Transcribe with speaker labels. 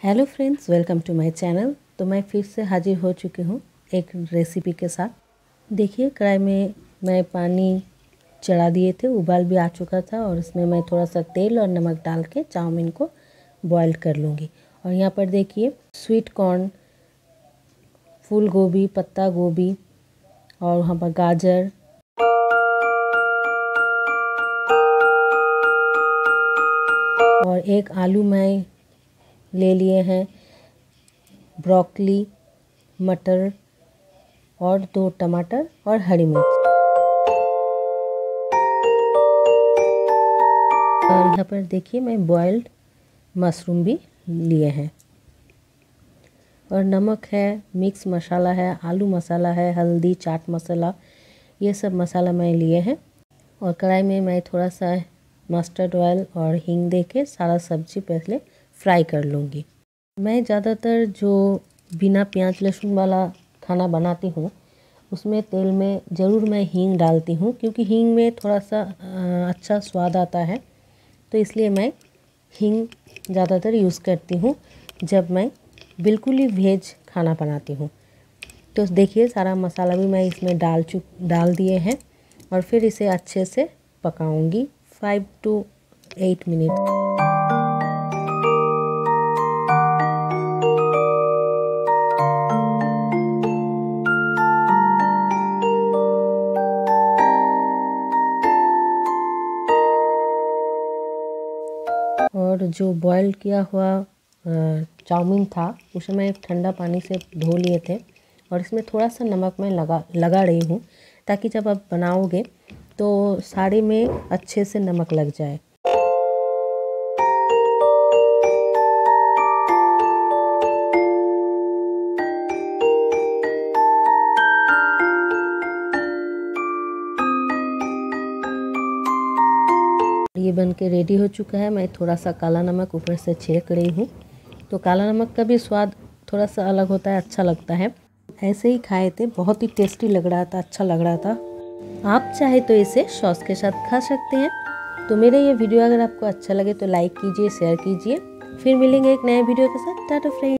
Speaker 1: Hello friends, welcome to my channel. तो मैं फिर से हाजिर हो चुकी हूँ एक रेसिपी के साथ। देखिए, कढ़ाई में मैं पानी चढ़ा दिए थे, उबाल भी आ चुका था और इसमें मैं थोड़ा सा तेल और नमक डाल के चाउमीन को बॉईल कर लूँगी। और यहाँ पर देखिए, स्वीट कॉर्न, फूल गोभी, पत्ता गोभी और वहाँ पर गाजर और एक आलू मैं ले लिए हैं, ब्रोकली, मटर और 2 टमाटर और हरी मिर्च। और यहाँ पर देखिए, मैं बॉइल्ड मशरूम भी लिए हैं और नमक है, मिक्स मसाला है, आलू मसाला है, हल्दी, चाट मसाला, ये सब मसाला मैं लिए हैं। और कढ़ाई में मैं थोड़ा सा मस्टर्ड ऑयल और हींग दे के सारा सब्जी पहले फ्राई कर लूँगी। मैं ज़्यादातर जो बिना प्याज लहसुन वाला खाना बनाती हूँ उसमें तेल में ज़रूर मैं हींग डालती हूँ, क्योंकि हींग में थोड़ा सा अच्छा स्वाद आता है। तो इसलिए मैं हींग ज़्यादातर यूज़ करती हूँ जब मैं बिल्कुल ही वेज खाना बनाती हूँ। तो देखिए, सारा मसाला भी मैं इसमें डाल दिए हैं और फिर इसे अच्छे से पकाऊंगी 5 to 8 मिनट। और जो बॉईल किया हुआ चाउमीन था उसे मैं ठंडा पानी से धो लिए थे और इसमें थोड़ा सा नमक मैं लगा रही हूँ, ताकि जब आप बनाओगे तो सारे में अच्छे से नमक लग जाए। ये बन के रेडी हो चुका है। मैं थोड़ा सा काला नमक ऊपर से छिड़क रही हूँ। तो काला नमक का भी स्वाद थोड़ा सा अलग होता है, अच्छा लगता है। ऐसे ही खाए थे, बहुत ही टेस्टी लग रहा था, अच्छा लग रहा था। आप चाहे तो इसे सॉस के साथ खा सकते हैं। तो मेरा ये वीडियो अगर आपको अच्छा लगे तो लाइक कीजिए, शेयर कीजिए। फिर मिलेंगे एक नए वीडियो के साथ। Tata friends.